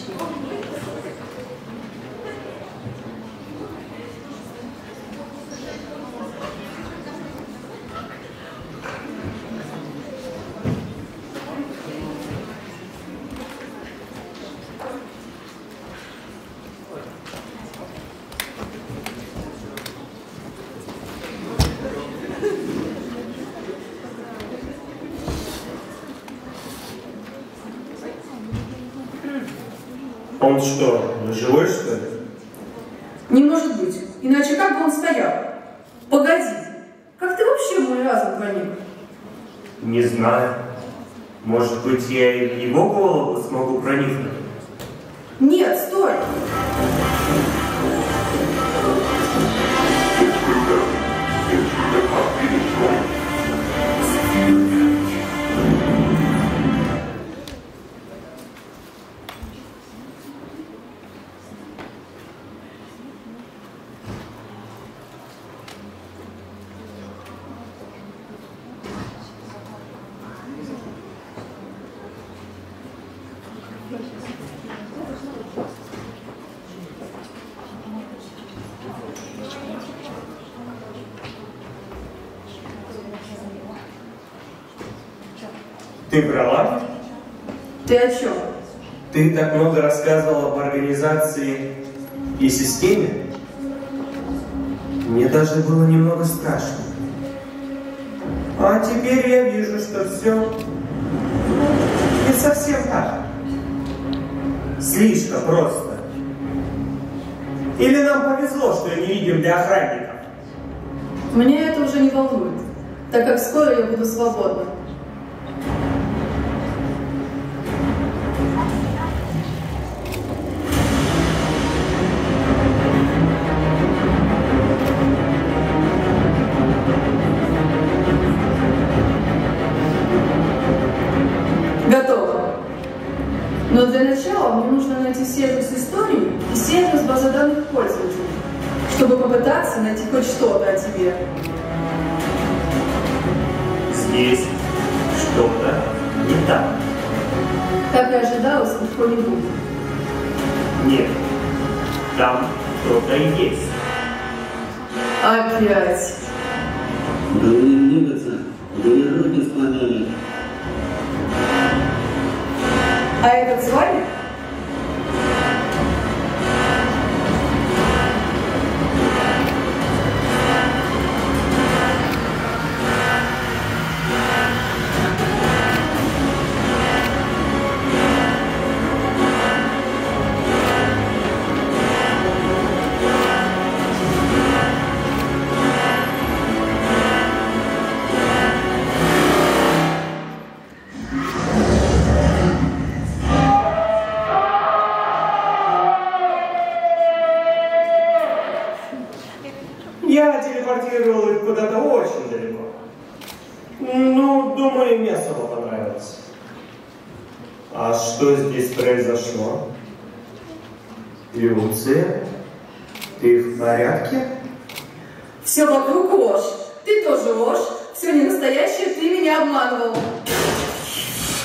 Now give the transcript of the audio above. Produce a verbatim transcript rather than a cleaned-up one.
Он что, живой, что ли? Не может быть. Иначе как бы он стоял? Погоди. Как ты вообще в мой разум проник? Не знаю. Может быть, я и в его голову смогу проникнуть? Нет, стой! Ты брала? Ты о чем? Ты так много рассказывала об организации и системе. Мне даже было немного страшно. А теперь я вижу, что все не совсем так. Слишком просто. Или нам повезло, что не видим для охранников? Меня это уже не волнует, так как скоро я буду свободна. Готово. Но для начала мне нужно найти сервис истории и сервис базы данных пользователей, чтобы попытаться найти хоть что-то о тебе. Здесь что-то не так. Как и ожидалось, легко не будет. Нет, там кто-то есть. Опять. Говорим двигаться, дорогу склонили. А этот с вами? Я телепортировал их куда-то очень далеко. Ну, думаю, им не особо понравилось. А что здесь произошло? Люция, ты в порядке? Все вокруг ложь. Ты тоже ложь. Все не настоящее, ты меня обманывал.